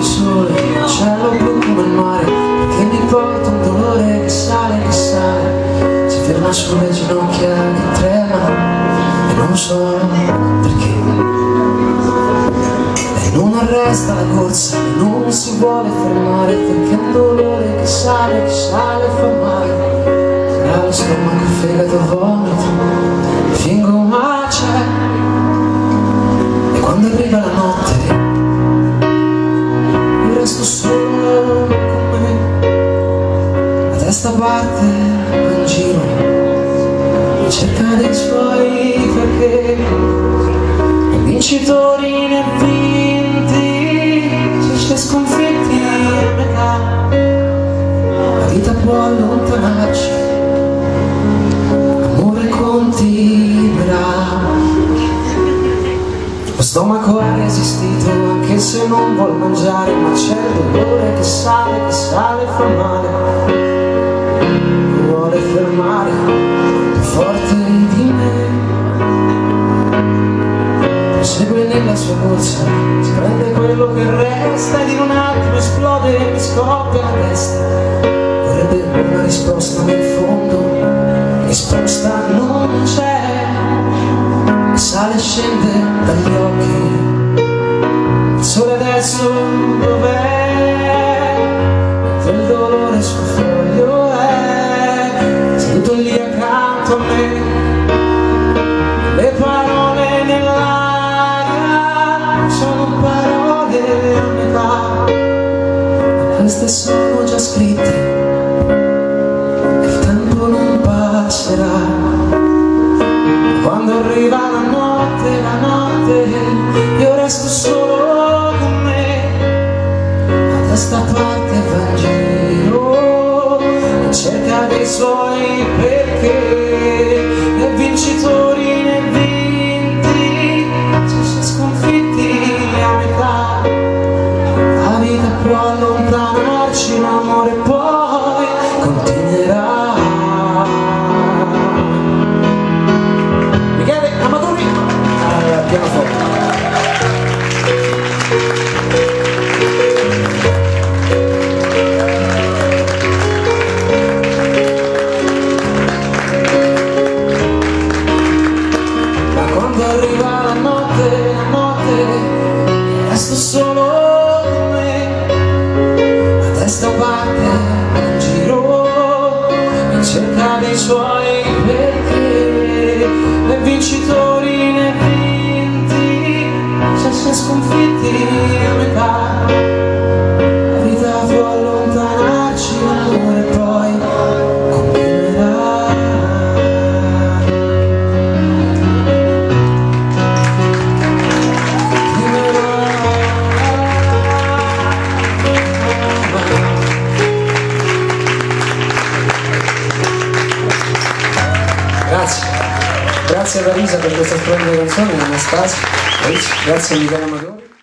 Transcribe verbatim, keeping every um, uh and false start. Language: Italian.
sole, il cielo blu come il mare, perché mi porta un dolore che sale, che sale, si ferma sulle ginocchia che tremano e non so perché. E non arresta la corsa, e non si vuole fermare, perché è un dolore che sale, che sale e fa male. Tra lo stomaco, il fegato, vomito, fingo ma c'è. E quando arriva la notte resto solo con me, la testa parte in giro, cerca dei suoi perché, e vincitori né vinti, se c'è sconfitti a metà, la vita può allontanarci, l'amore continuerà. Lo stomaco ha resistito anche se non vuol mangiare, ma c'è il dolore che sale, che sale e fa male. Vuole fermare, più forte di me. Prosegue nella sua corsa, si prende quello che resta ed in un attimo esplode e mi scoppia la testa. Vorrebbe una risposta nel fondo, risposta non c'è. Sale e scende dagli occhi, il sole adesso dov'è? Mentre il dolore sul foglio è seduto lì accanto a me, le parole nell'aria sono parole a metà, ma queste sono già scritte e il tempo non passerà. Quando arriva la notte, la notte, io resto solo con me, la testa parte va in giro, in cerca dei suoi perché, né vincitori né vinti, se si è sconfitti a metà, la vita può allontanarci, l'amore poi continuerà. Resto solo con me, la testa parte in giro, in cerca dei suoi perché, né vincitori né vinti, se si è sconfitti a metà, la vita può allontanarci, l'amore poi continuerà. Grazie, grazie a Marisa per questa splendida canzone, Anastasia, grazie a Michele Amadori.